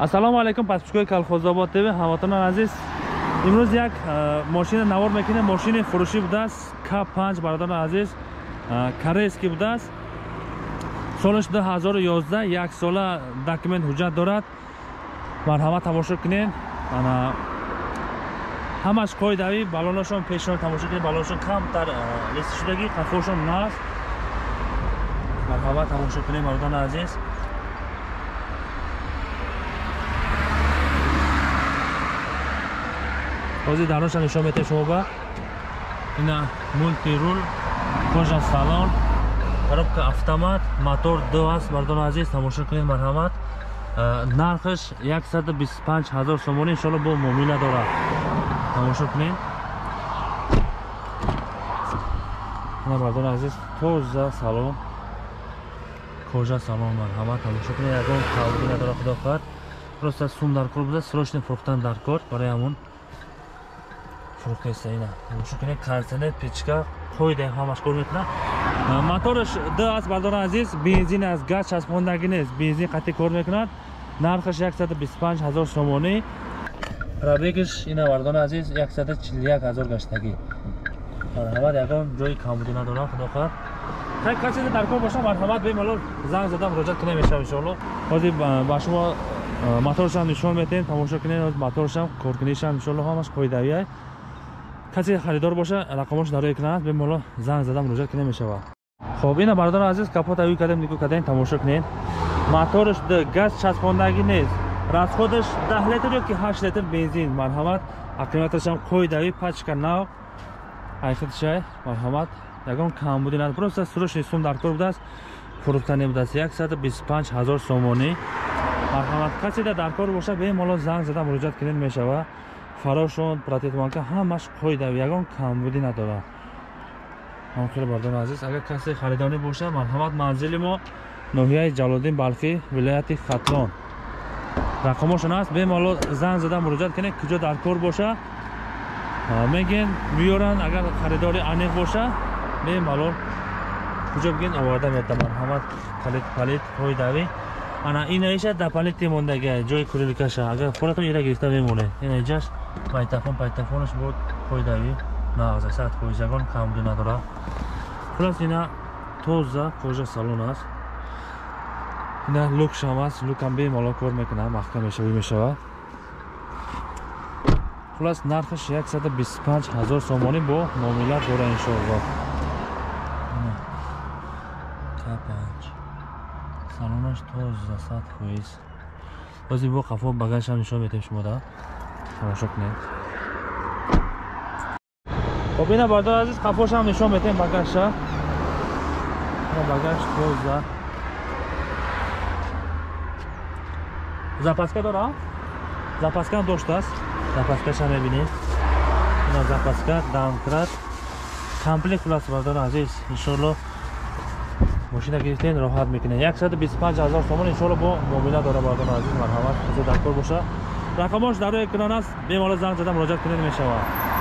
Ассалому алайкум, подписчикои Колхозобод ТВ, ҳамватонон азиз. Имрӯз як мошина навор мекунем, мошини фурӯшӣ будааст, К5 бародарон азиз, корейский будааст. Солаш 2011, як сола документ ҳуҷҷат дорад. Марҳамат тамошо кунед. Ана ҳамаш қоидави, балонашон пешон тамошо кунед, балонашон камтар лист шудаги, қафошон наст. Марҳамат тамошо кунед бародарон азиз. Ҳозир даронашон нишон метем шумо ба. Ина мултирул, кожа салон, коробка автомат, мотор 2 аст бародарон азиз, тамошо кунед марҳамат. Нархаш 125,000 сомон иншоалло бо муомила дорад. Тамошо кунед. Ина бародарон азиз, тоза салон, кожа салон марҳамат, тамошо кунед. Ягон тавди надорад худо хад. Просто сум дар кор буда, срочно фурӯхтан дар кор барои ҳамон фурӯхтаиста. Ина тамошо кунед, кондитсионер, печка, қоида ҳамаш кор мекунад. Мотораш 2 аст бародарон азиз, бензин аст, газ часпондагӣ нест, бензин қатъи кор мекунад. Нархаш 125,000 сомонӣ. Пробегаш ина бародарон азиз 141,000 гаштагӣ. Марҳамат, ягон ҷои камбудӣ надорад худо хад. Ҳар касе дар кор боша марҳамат бемалол занг зада муроҷиат кунем мешавад иншоалло. Ҳозир ба шумо моторашам нишон метем, тамошо кунед. Моторашам коркунишам иншоалло ҳамаш қоидавӣ. Касе харидор боша, рақамош дарои кунад бемалол занг зада муроҷиат кунем мешавад. Хоб ина бародарон азиз, капота ӯй кадем дику кадем тамошо кунед. Мотораш газ часпондагӣ нест. Расходаш 10 литр ёки 8 литр бензин. Марҳамат, аккумуляторашам қоидавӣ, пачка нав. Айхатшай марҳамат. Ягон камбудӣ надорад. Просто срочный сум дар кор будааст. Фурӯхтани будааст 125,000 сомонӣ. Марҳамат, касе дар кор боша бемалол занг зада муроҷиат кунед мешавад. Фарошон, протетманка ҳамаш қоидави, ягон камбудӣ надорад. Ҳамхеле бародарон азиз, агар касе харидонӣ боша, марҳамат, манзили мо ноҳияи Ҷалолиддин Балхӣ, вилояти Хатлон. Рақамошон аст, бемалол занг зада муроҷиат кунед, куҷо дар кор боша мегин миёранд. Агар харидори аниқ боша бемалол куҷо бигин оварда метавад. Марҳамат, палит қоидави. Ана инаиша да палити мондаги ҷои курилкаша. Агар форатон ира гирифта мемонад. Инаиҷаш пайтафонаш бо қоидави нағза 100%, ягон камбудӣ надорад. Хулас ина тоза кожа салон аст. Ина лукшам аст, лукам бемалол кор мекунад, маҳкам мешавӣ мешавад. Хулас нархаш 125,000 сомонӣ бо муомила дора иншоалло. К5 салонаш тоза 100%. Ҳозир бо қафо багажашам нишон метем шумо да. Тамошо кунед. Хоб ина бародарон азиз, қафошам нишон метем багажша. Ина багаж тоза. Запаска дора? Запаска доштааст. Запаскаша мебинед. Ина запаска, дамкрат. Комплект хулас бародарон азиз, иншоалло мошина гирифтен роҳат мекунед. 125,000 сомон иншоалло бо муомила дора бародарон азиз. Марҳамат, касе дар кор боша. Рақамош дар рӯи экран аст, бемалол занг зада муроҷиат кунед мешавад.